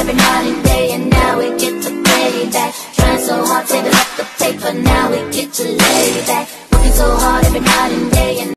every night and day, and now we get to pay back. Trying so hard, saving up the paper, now we get to lay back. Working so hard every night and day, and